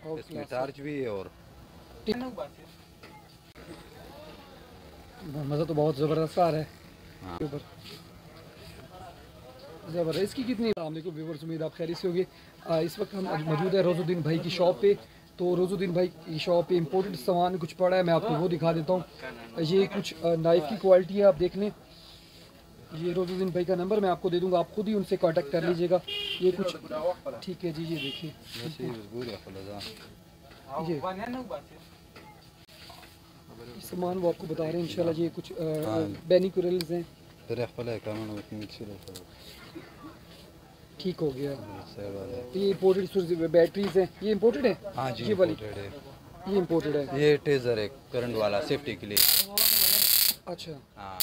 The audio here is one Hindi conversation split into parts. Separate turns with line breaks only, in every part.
इसमें चार्ज भी है और
मज़ा तो बहुत ज़बरदस्त आ रहा है।
हाँ।
ऊपर ज़बरदस्त। इसकी कितनी व्यूवर्स, उम्मीद आप खैरियत से होगी। इस वक्त हम मौजूद है रोज़ुद्दीन भाई की शॉप पे। तो रोज़ुद्दीन भाई की शॉप पे इंपोर्टेड सामान कुछ पड़ा है, मैं आपको वो दिखा देता हूँ। ये कुछ नाइफ़ की क्वालिटी है, आप देख लें। ये रोज़ुद्दीन भाई का नंबर मैं आपको दे दूंगा, आप खुद ही उनसे कांटेक्ट कर लीजिएगा। ये कुछ ठीक है जी, ये देखिए ये सामान वो आपको बता रहे हैं इंशाल्लाह। ये कुछ बेनिकुरल्स हैं। ठीक हो गया। ये इंपोर्टेड बैटरीज हैं, ये इंपोर्टेड है।
हाँ जी,
ये वाली ये इंपोर्टेड है।
ये टेजर है करंट वाला, सेफ्टी के लिए।
अच्छा
हाँ,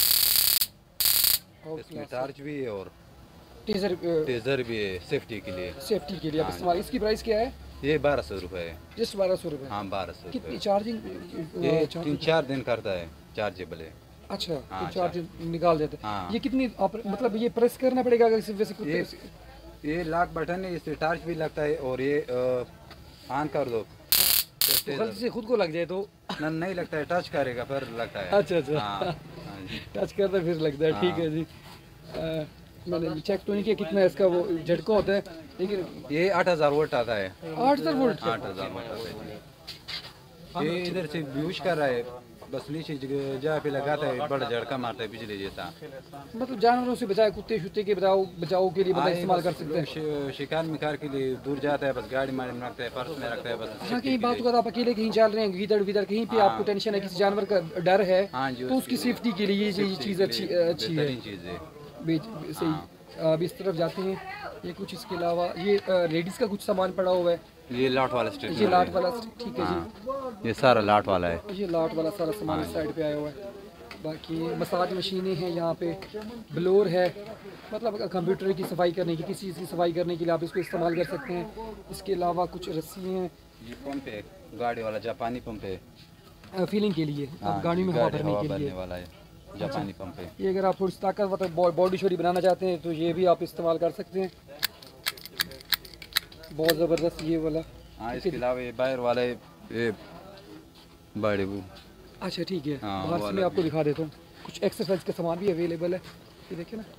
इसमें चार्ज भी है और
टेजर
भी है सेफ्टी के लिए।
सेफ्टी के लिए आप इस्तेमाल। इसकी प्राइस क्या है?
ये 1200 रुपये है।
जस्ट 1200 रुपये।
हाँ, 1200
कितनी
रुपये।
चार्जिंग?
ये 3-4 दिन करता है, चार्जेबल है।
अच्छा,
हाँ,
चार्ज निकाल देते हैं।
हाँ।
ये कितनी मतलब ये प्रेस करना पड़ेगा अगर वैसे
ये लॉक बटन है, इससे टार्च भी लगता है और ये ऑन कर दो
तो गलती से खुद को लग जाए तो
नहीं लगता है, टच करेगा फिर लगता है।
अच्छा अच्छा।
हाँ,
टच करता फिर लगता है। ठीक है जी। मैंने चेक तो नहीं किया कितना इसका वो झटका होता है, लेकिन
ये 8000 वोल्ट आता है।
8000 वोल्ट?
8000 वोल्ट आता है। ये इधर से यूज कर रहा है, बस नीचे जगह पे लगाता है, बड़ा झटका मारता है बिजली जैसा।
मतलब जानवरों से बचाए, कुत्ते शुत्ते के बचाओ के लिए मतलब इस्तेमाल कर सकते हैं।
शिकार मिकार के लिए दूर जाता है, बस गाड़ी में रखता है, पर्स में रखता है बस।
हाँ, कहीं बात होगा आप अकेले कहीं चल रहे हैं, गीदड़ विदड़ कहीं पे आपको टेंशन है, किसी जानवर का डर है, तो उसकी सेफ्टी के लिए ये चीज़ अच्छी है। सही। अब इस तरफ जाते हैं। ये कुछ इसके अलावा ये लेडीज़ का कुछ सामान पड़ा हुआ है।
ये लाट वाला स्टेट,
ये लाट वाला, ठीक है जी।
ये सारा लाट वाला है।
ये लाट वाला सारा सामान इस साइड पे आया हुआ है। बाकी मसाज मशीनें हैं यहाँ पे, ब्लोर है, मतलब कंप्यूटर की सफाई करने की, किसी चीज़ की सफाई करने के लिए आप इसको इस्तेमाल कर सकते हैं। इसके अलावा कुछ रस्सी हैं।
ये पंप है, गाड़ी वाला जापानी पंप है,
फीलिंग के लिए, गाड़ी में हवा भरने के लिए
वाला है, जापानी पंप है।
ये अगर आप थोड़ी ताकत बॉडी शॉडी बनाना चाहते हैं तो ये भी आप इस्तेमाल कर सकते हैं। बहुत ज़बरदस्त ये वाला।
हाँ, इसके अलावा ये बाहर वाला ये बड़े वो।
अच्छा ठीक है।
हाँ,
बाहर से मैं आपको दिखा देता हूँ। कुछ एक्सरसाइज का सामान भी अवेलेबल है, ये देखिए ना।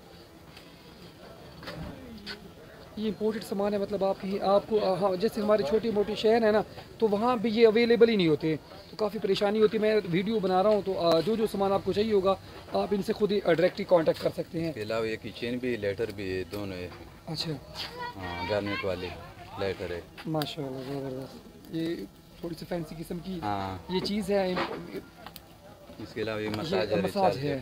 ये इंपोर्टेड सामान है, मतलब आपको हाँ, जैसे हमारे छोटी मोटी शहर है ना, तो वहाँ भी ये अवेलेबल ही नहीं होते, तो काफ़ी परेशानी होती है। मैं वीडियो बना रहा हूँ तो जो सामान आपको चाहिए होगा आप इनसे खुद ही डायरेक्टली कांटेक्ट कर सकते हैं।
इसके अलावा ये किचन भी, लेटर भी है, दोनों है।
अच्छा।
हाँ, गारनेट वाली लेटर है।
माशाल्लाह ज़बरदस्त। ये थोड़ी सी फैंसी किस्म की
हाँ,
ये चीज़ है।
इसके अलावा ये मसाज है।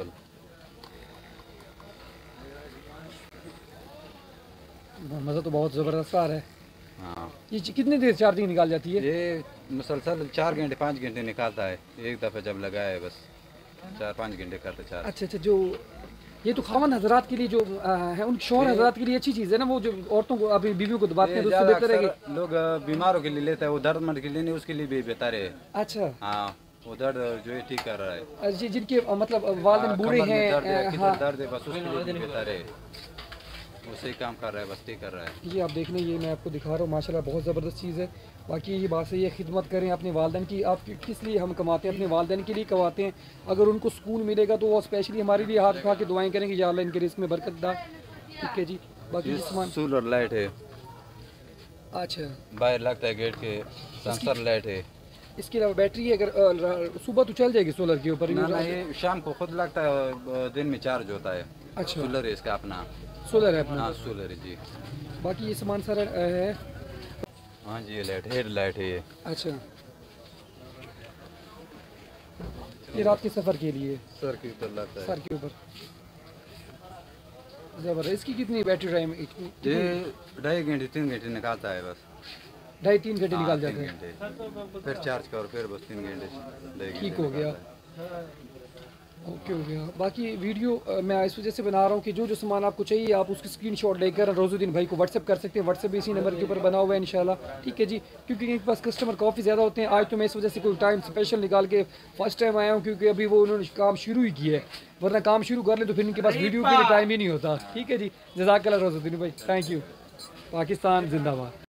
मज़ा तो बहुत ज़बरदस्त आ रहा है।
हाँ,
ये कितनी देर चार्जिंग निकाल जाती है?
ये मुसलसल 4 घंटे 5 घंटे निकालता है, एक दफ़ा जब लगाए बस 4-5 घंटे करते चार्ज।
अच्छा अच्छा। जो ये तो खावन हजरात के लिए जो है, उन शोहर हजरात के लिए अच्छी चीज़ है ना, वो जो औरतों को अभी बीवियों को दबाते हैं तो उससे बेहतर है कि
लोग बीमारों के लिए लेता है, वो दर्द के लिए नहीं, उसके लिए भी बेहतर है।
अच्छा।
हाँ, वो दर्द जो है ठीक कर रहा है।
जिनके मतलब वालिदैन बूढ़े हैं,
दर्द है, बस उसके लिए बेहतर है, वो सही काम कर रहा है, बस ठीक कर रहा है।
ये आप देख लें, ये मैं आपको दिखा रहा हूँ, माशाल्लाह बहुत ज़बरदस्त चीज़ है। बाकी ये बात सही है, खिदमत करें अपने वालिदैन की। आप किस लिए हम कमाते हैं? अपने वालिदैन के लिए कमाते हैं। अगर उनको सुकून मिलेगा तो वो स्पेशली हमारे लिए हाथ उठा के दुआएं करेंगे, या अल्लाह इनके रिस्क में बरकत दा। ठीक है जी। बाकी सामान
सोलर लाइट है।
अच्छा,
बाहर लगता है गेट के, सेंसर लाइट है।
इसके अलावा बैटरी है, अगर सुबह तो चल जाएगी सोलर के ऊपर?
ना, ये शाम को खुद लगता है, दिन में चार्ज होता है।
अच्छा,
सोलर है इसका अपना।
सोलर है अपना?
हाँ, सोलर है जी।
बाकी ये सामान सारा है।
हाँ जी, ये लाइट, हेड लाइट है ये।
अच्छा, ये रात के सफ़र के लिए
सर के ऊपर लगता है।
सर के ऊपर। ज़बरदस्त। इसकी कितनी बैटरी टाइम?
ये 2.5 घंटे 3 घंटे निकालता है बस।
2.5-3 घंटे निकाल जाते हैं।
3 घंटे फिर चार्ज करो, फिर बस 3 घंटे।
ठीक हो गया। ओके हो गया। बाकी वीडियो मैं इस वजह से बना रहा हूँ कि जो सामान आपको चाहिए आप उसकी स्क्रीनशॉट लेकर रोज़ुद्दीन भाई को व्हाट्सएप कर सकते हैं। व्हाट्सएप भी इसी नंबर के ऊपर बना हुआ है इंशाल्लाह। ठीक है जी। क्योंकि इनके पास कस्टमर काफ़ी ज़्यादा होते हैं। आज तो मैं इस वजह से कोई टाइम स्पेशल निकाल के फर्स्ट टाइम आया हूँ, क्योंकि अभी वो उन्होंने काम शुरू ही किया है, वरना काम शुरू कर ले तो फिर इनके पास वीडियो के लिए टाइम ही नहीं होता। ठीक है जी। जज़ाकल्लाह रोज़ुद्दीन भाई, थैंक यू। पाकिस्तान जिंदाबाद।